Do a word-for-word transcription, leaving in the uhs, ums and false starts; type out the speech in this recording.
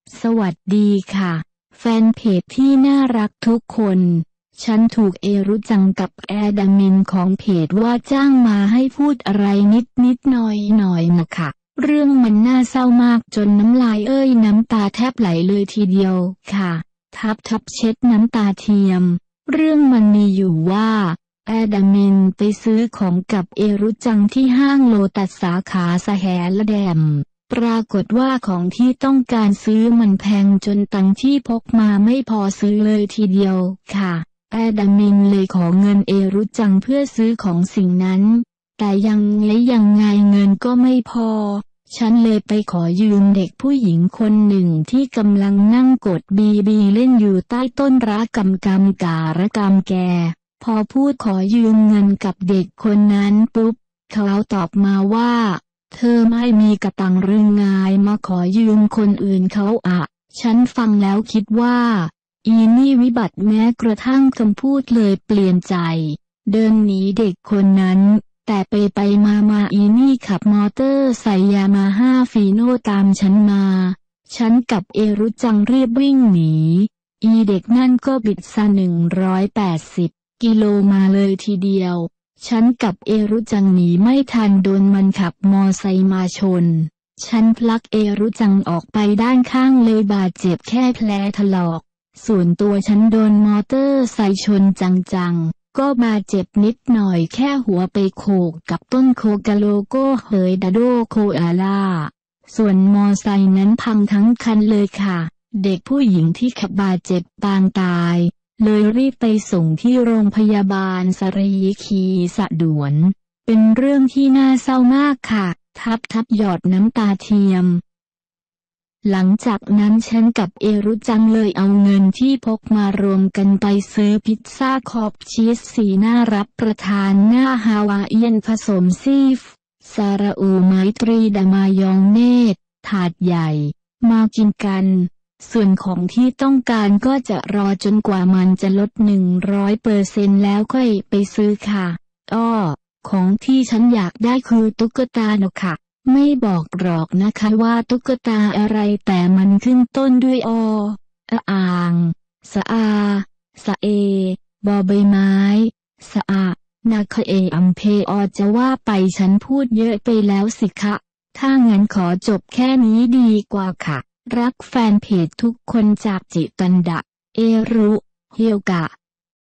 สวัสดีค่ะแฟนเพจที่น่ารักทุกคนฉันถูกเอรุจังกับแอดมินของเพจว่าจ้างมาให้พูดอะไรนิดนิดหน่อยหน่อยนะคะเรื่องมันน่าเศร้ามากจนน้ำลายเอ้ยน้ำตาแทบไหลเลยทีเดียวค่ะทับทับเช็ดน้ำตาเทียมเรื่องมันมีอยู่ว่าแอดมินไปซื้อของกับเอรุจังที่ห้างโลตัสสาขาสแหละแดมปรากฏว่าของที่ต้องการซื้อมันแพงจนตังค์ที่พกมาไม่พอซื้อเลยทีเดียวค่ะแอดมินเลยขอเงินเอรุจังเพื่อซื้อของสิ่งนั้นแต่ยังไงยังไงเงินก็ไม่พอฉันเลยไปขอยืมเด็กผู้หญิงคนหนึ่งที่กำลังนั่งกดบีบีเล่นอยู่ใต้ต้นระกำกำการะกำแกพอพูดขอยืมเงินกับเด็กคนนั้นปุ๊บเขาตอบมาว่าเธอไม่มีกระตังหรือไงมาขอยืมคนอื่นเขาอะฉันฟังแล้วคิดว่าอีนี่วิบัติแม้กระทั่งคำพูดเลยเปลี่ยนใจเดินหนีเด็กคนนั้นแต่ไปไปมามาอีนี่ขับมอเตอร์ไซค์ยามาฮ่าฟีโน่ตามฉันมาฉันกับเอรุจังรีบวิ่งหนีอีเด็กนั่นก็บิดซะหนึ่งร้อยแปดสิบกิโลมาเลยทีเดียวฉันกับเอรุจังหนีไม่ทันโดนมันขับมอไซค์มาชนฉันพลักเอรุจังออกไปด้านข้างเลยบาดเจ็บแค่แผลถลอกส่วนตัวฉันโดนมอเตอร์ไซค์ชนจังๆก็บาดเจ็บนิดหน่อยแค่หัวไปโขกกับต้นโคกาโลโก้เฮยดาโดโคอาล่าส่วนมอไซค์นั้นพังทั้งคันเลยค่ะเด็กผู้หญิงที่ขับบาดเจ็บปางตายเลยรีบไปส่งที่โรงพยาบาลสรีคีสะด่วนเป็นเรื่องที่น่าเศร้ามากค่ะทับทับหยอดน้ำตาเทียมหลังจากนั้นฉันกับเอรุจังเลยเอาเงินที่พกมารวมกันไปซื้อพิซซ่าขอบชีสสีน่ารับประทานหน้าฮาวาเอียนผสมซีฟซาราอูไมตรีดามายองเนตถาดใหญ่มากินกันส่วนของที่ต้องการก็จะรอจนกว่ามันจะลดหนึ่งร้อยเปอร์เซ็นต์แล้วค่อยไปซื้อค่ะอ้อของที่ฉันอยากได้คือตุ๊กตาเนอะค่ะไม่บอกหรอกนะคะว่าตุ๊กตาอะไรแต่มันขึ้นต้นด้วยออะอ่างสะอาสะเอบอใบไม้สะอานาคเออัมเพอจะว่าไปฉันพูดเยอะไปแล้วสิคะถ้างั้นขอจบแค่นี้ดีกว่าค่ะรักแฟนเพจทุกคนจากจิตันดะเอรุเฮียวกะ